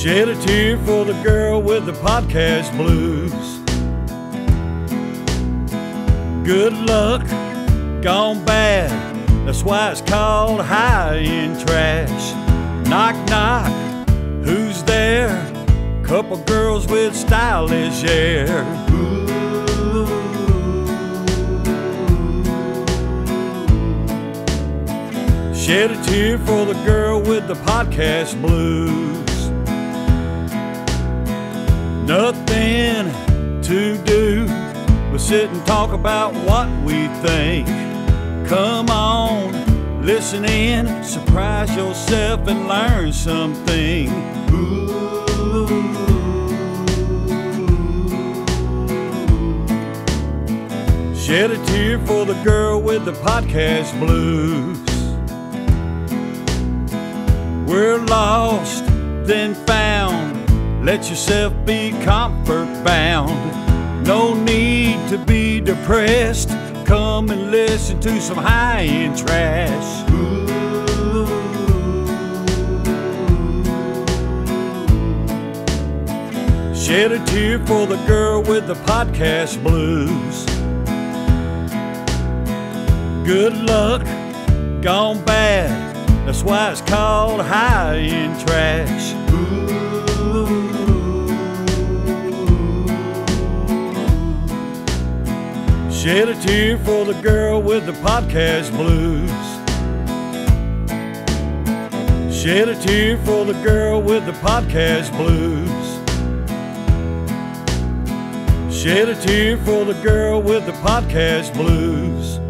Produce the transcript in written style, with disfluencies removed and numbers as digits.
Shed a tear for the girl with the podcast blues. Good luck, gone bad, that's why it's called high-end trash. Knock, knock, who's there? Couple girls with stylish hair. Shed a tear for the girl with the podcast blues. Nothing to do but sit and talk about what we think. Come on, listen in, surprise yourself and learn something. Shed a tear for the girl with the podcast blues. We're lost, then found. Let yourself be comfort bound. No need to be depressed. Come and listen to some high-end trash. Shed a tear for the girl with the podcast blues. Good luck, gone bad, that's why it's called high-end trash. Shed a tear for the girl with the podcast blues. Shed a tear for the girl with the podcast blues. Shed a tear for the girl with the podcast blues.